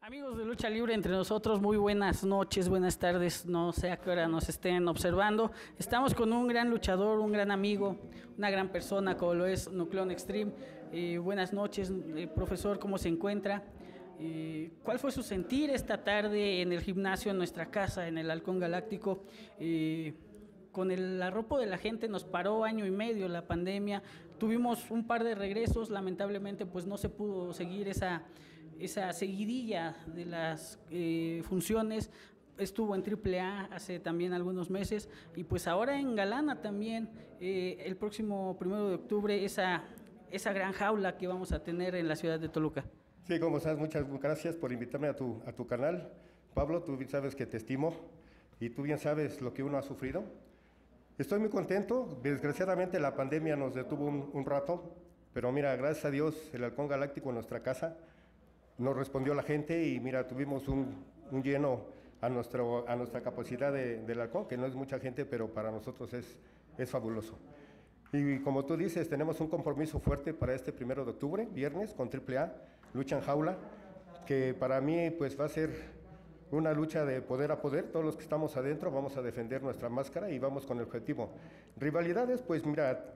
Amigos de Lucha Libre entre nosotros, muy buenas noches, buenas tardes, no sé a qué hora nos estén observando. Estamos con un gran luchador, un gran amigo, una gran persona como lo es Nucleón Extreme. Buenas noches, profesor, ¿cómo se encuentra? ¿Cuál fue su sentir esta tarde en el gimnasio, en nuestra casa, en el Halcón Galáctico? Con el arropo de la gente nos paró año y medio la pandemia, tuvimos un par de regresos, lamentablemente pues no se pudo seguir esa seguidilla de las funciones. Estuvo en AAA hace también algunos meses y pues ahora en Galana también, el próximo 1 de octubre, esa gran jaula que vamos a tener en la ciudad de Toluca. Sí, como sabes, muchas gracias por invitarme a tu canal. Pablo, tú bien sabes que te estimo y tú bien sabes lo que uno ha sufrido. Estoy muy contento. Desgraciadamente la pandemia nos detuvo un rato, pero mira, gracias a Dios, el Halcón Galáctico en nuestra casa nos respondió la gente y mira, tuvimos un lleno a nuestra capacidad del Halcón, que no es mucha gente, pero para nosotros es fabuloso. Y como tú dices, tenemos un compromiso fuerte para este 1 de octubre, viernes, con AAA, lucha en jaula, que para mí pues va a ser una lucha de poder a poder. Todos los que estamos adentro vamos a defender nuestra máscara y vamos con el objetivo. Rivalidades, pues mira,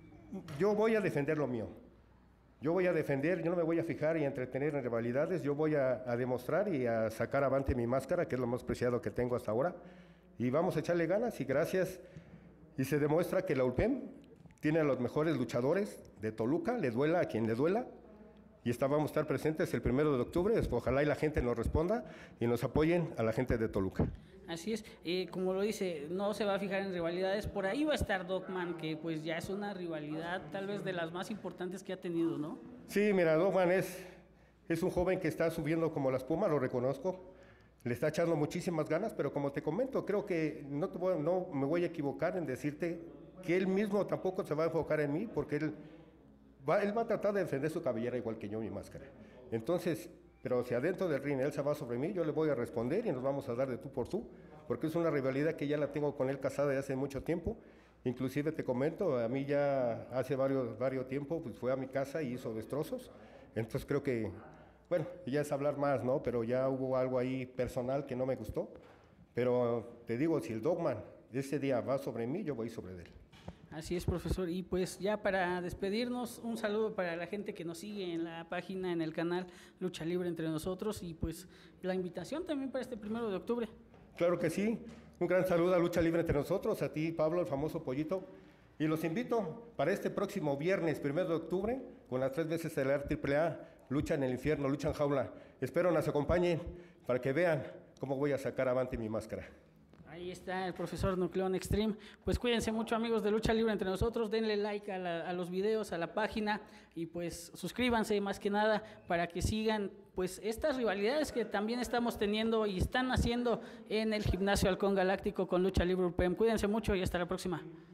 yo voy a defender lo mío. Yo voy a defender, yo no me voy a fijar y entretener en rivalidades, yo voy a demostrar y a sacar avante mi máscara, que es lo más preciado que tengo hasta ahora. Y vamos a echarle ganas y gracias. Y se demuestra que la ULPEM tiene a los mejores luchadores de Toluca, le duela a quien le duela. Y vamos a estar presentes el 1 de octubre, ojalá y la gente nos responda y nos apoyen a la gente de Toluca. Así es, como lo dice, no se va a fijar en rivalidades, por ahí va a estar Dogman, que pues ya es una rivalidad tal vez de las más importantes que ha tenido, ¿no? Sí, mira, Dogman es un joven que está subiendo como la espuma, lo reconozco, le está echando muchísimas ganas, pero como te comento, creo que no me voy a equivocar en decirte que él mismo tampoco se va a enfocar en mí, porque él va a tratar de defender su cabellera igual que yo, mi máscara. Entonces, pero si adentro del ring él se va sobre mí, yo le voy a responder y nos vamos a dar de tú por tú, porque es una rivalidad que ya la tengo con él casada de hace mucho tiempo. Inclusive te comento, a mí ya hace varios tiempo, pues fue a mi casa y hizo destrozos. Entonces creo que, bueno, ya es hablar más, ¿no? Pero ya hubo algo ahí personal que no me gustó. Pero te digo, si el Dogman ese día va sobre mí, yo voy sobre él. Así es, profesor. Y pues ya para despedirnos, un saludo para la gente que nos sigue en la página, en el canal Lucha Libre entre nosotros, y pues la invitación también para este 1 de octubre. Claro que sí. Un gran saludo a Lucha Libre entre nosotros, a ti, Pablo, el famoso Pollito. Y los invito para este próximo viernes, 1 de octubre, con las 3 veces el AAA, Lucha en el Infierno, Lucha en Jaula. Espero nos acompañen para que vean cómo voy a sacar avante mi máscara. Ahí está el profesor Nucleón Extreme. Pues cuídense mucho, amigos de Lucha Libre entre nosotros, denle like a los videos, a la página, y pues suscríbanse más que nada para que sigan pues estas rivalidades que también estamos teniendo y están haciendo en el gimnasio Halcón Galáctico con Lucha Libre UPEM. Cuídense mucho y hasta la próxima.